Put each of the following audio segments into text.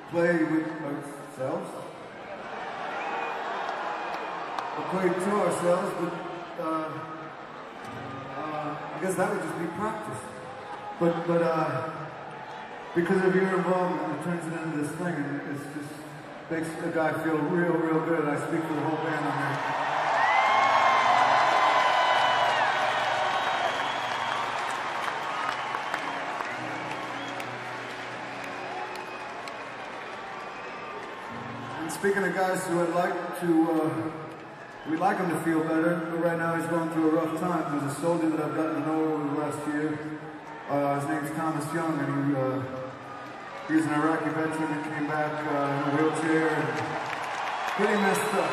play with ourselves. Or play to ourselves, but I guess that would just be practice. But because of your involvement, it turns it into this thing, and it just makes the guy feel real, real good. I speak for the whole band on here. And speaking of guys who I'd like to, we'd like him to feel better, but right now he's going through a rough time. There's a soldier that I've gotten to know over the last year. His name's Thomas Young, and he's an Iraqi veteran that came back in a wheelchair and pretty messed up.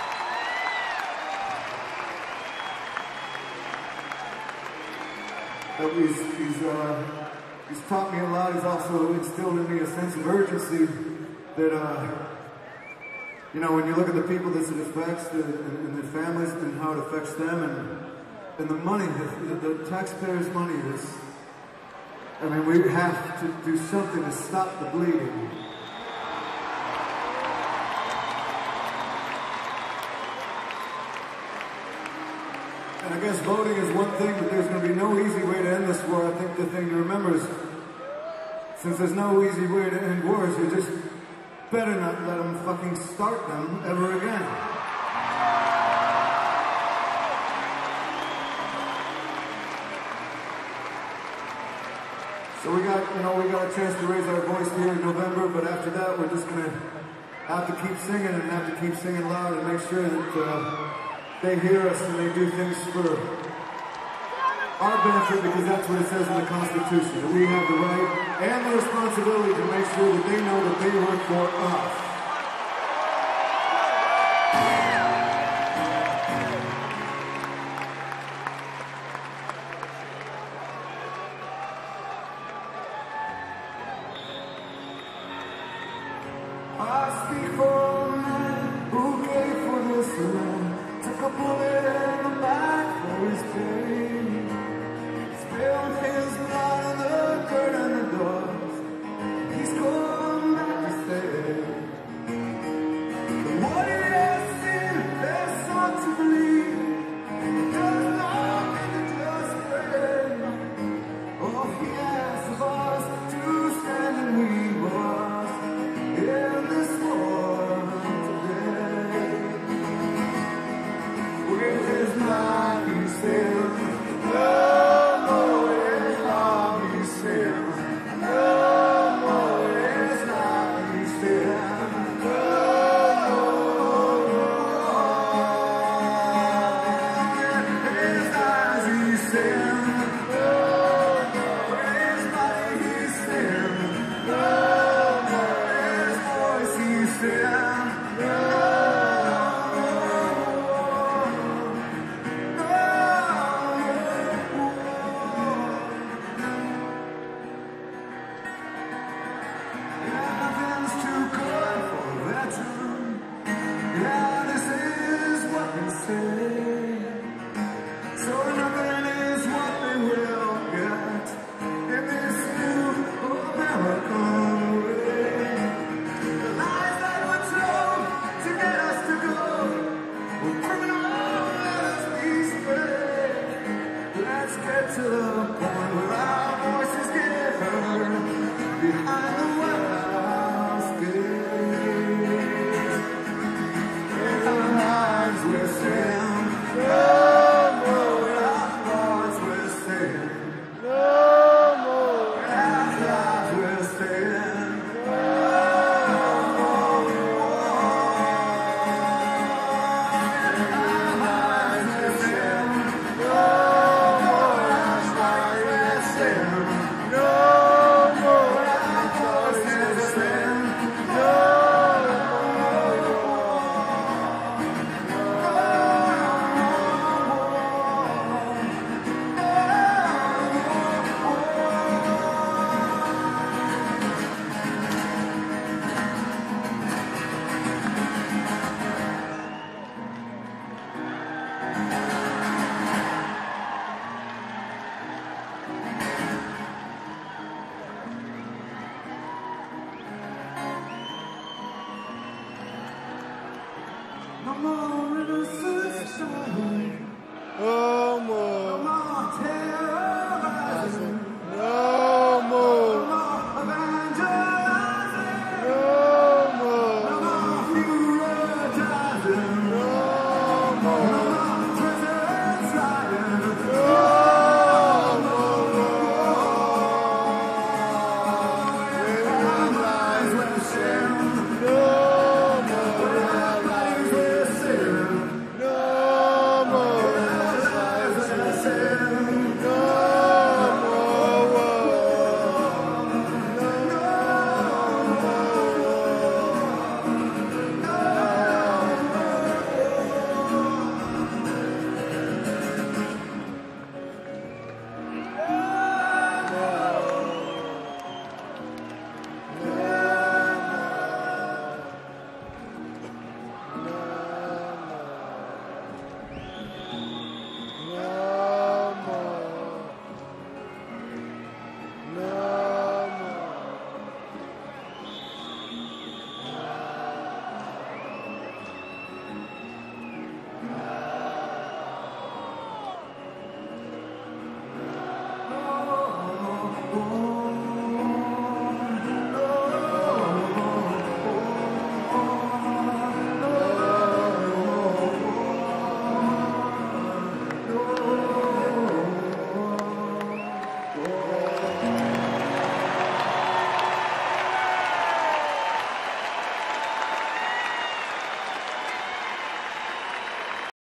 But he's taught me a lot. He's also instilled in me a sense of urgency that, you know, when you look at the people this affects and their families and how it affects them and the money, the taxpayers' money is, I mean, we have to do something to stop the bleeding. And I guess voting is one thing, but there's going to be no easy way to end this war. I think the thing to remember is, since there's no easy way to end wars, you just better not let them fucking start them ever again. So we got a chance to raise our voice here in November, but after that we're just gonna have to keep singing and have to keep singing loud and make sure that they hear us and they do things for our benefit, because that's what it says in the Constitution, that we have the right and the responsibility to make sure that they know that they work for us. I speak for a man who gave for this land, took a bullet in the back for his pain, spilled his blood on the dirt and the dust. He's come back to stay. What it has seen, there's sought to believe. It does not mean to just pray. Oh, he asks of us to stand and we must. In this war today, with his life he stands, no more his life he stands, no more his life he stands, his eyes he stands, his body he stands, to the point where our voices get heard behind the White House gates. In our lives we stand. more innocent style.